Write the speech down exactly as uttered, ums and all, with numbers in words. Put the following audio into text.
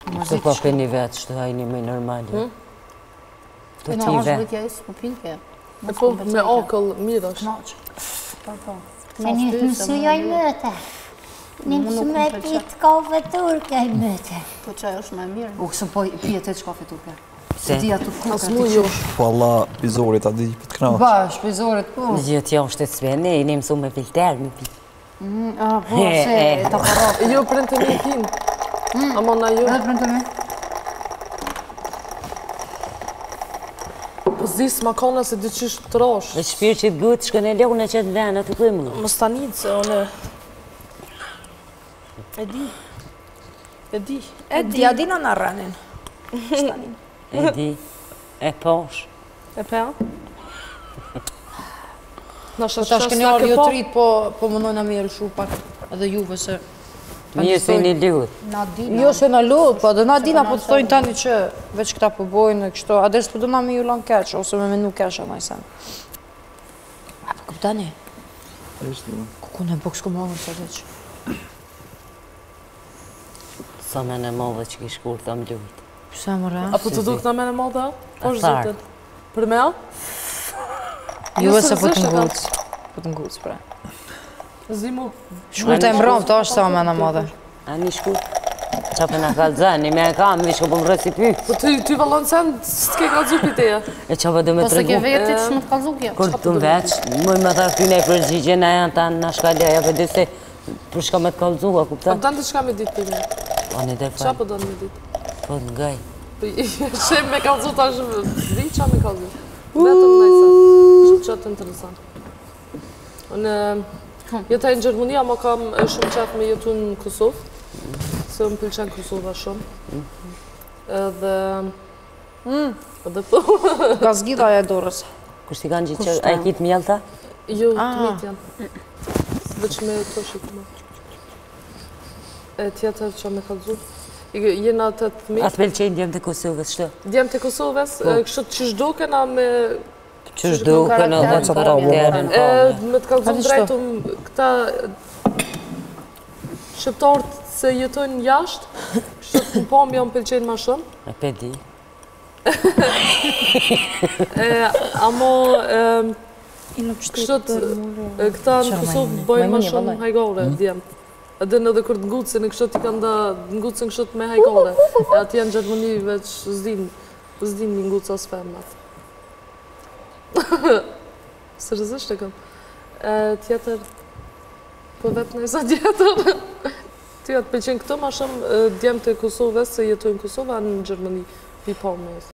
Se po për një vetë, shtë hajni me normali. E në është vëtjes, po pinke. E po, me akëll, mirë është. Se një të mësu joj mëte. Një mësu me pitë kafe turke i mëte. Po qaj është me mirë. U kësëm po pjetë e që kafe turke. Se? Dija të kukra As mu jo. Po Allah, pizorit, a di, për të knaqë. Bash, pizorit, po. Në gjithë jo është të svene, i një mësu me filter, me pi. A, po, se, të parat. Jo, prën të mi pinë. Ama na jo. Edhe prën të mi? Po zdi s'ma kona se dy qysh të rash. Dhe shpirë që të gutë, shkën e lehune që të venë, atë këmë. Më stanit se one... E di. E di. E di, a di në në rënin. E di, e posh. E pe? Po ta shkeni arë jo të rritë, po mënojnë a mi e lëshu pak edhe juve se... Mirë se një lutë. Jo se në lutë, po dhe Nadina po të thojnë tani që veç këta përbojnë kështu, adres po dëna me ju lanë keq, ose me menu keq a majsen. A po këptani? Kukune po kësku më se veç. Sa me në modhe që ki shkur të më lutë. Pse më re? Apo të duk në mene modhe? Po është Atharë. zëtën. Për me? Ju e se po të ngucë. Po të ngucë, pre. Zimu... Shkur të emram, të është sa me në madhe. A një shkur? Qa për në kalëzën, një me e kam, një shko për më rësi py. Po ty, ty vallon sen, s'ke kalëzu për teja. E qa për dhe me Po të se ke regu. vetit që më të kalzu kjo. Kur të më veç, mëj me tharë ty ne i përgjigje, na janë ta në shkallja, ja për dhe se për shka me të kalëzu, a Po kupta? do të shka me ditë për një. O një dhe Qa fa, po do në me ditë? po të ngaj. Shem me kalëzu ta shumë, di qa me kalëzu. Vetëm nëjse, shumë qatë interesant. Unë, jetaj në Gjermania, ma kam shumë qatë me jetu në Kosovë, se më pëlqen Kosova shumë. Edhe... Edhe po... Ka zgjida e dorës. Kush t'i kanë gjithë që a i kitë mjelta? Jo, të mitë janë. Veç me të shikë me. E tjetër që me kalëzu. Jena të të mitë. Atë pëlqenjë djemë të Kosovës, shtë? Djemë të Kosovës, kështë që shdokena me... Që shduke në dhe të karakterin. Me të kalëzum drejtum këta shqiptarët se jetojnë jashtë, kështë të në pomë janë pëlqenë ma shumë. E pe di. Amo, kështë të këta në Kosovë bëjnë ma shumë hajgore, djemë. Edhe në dhe kërë të ngucin, kështë t'i kanë da ngucin kështë me hajgore. E ati janë Gjermani veç zdin, zdin një nguca së femnat. Sërëzisht e kam. Tjetër, po vetë në isa tjetër. Ty atë pëlqen këto ma shumë djemë të Kosovës, se jetojnë Kosova në Gjermani, pi pa mes.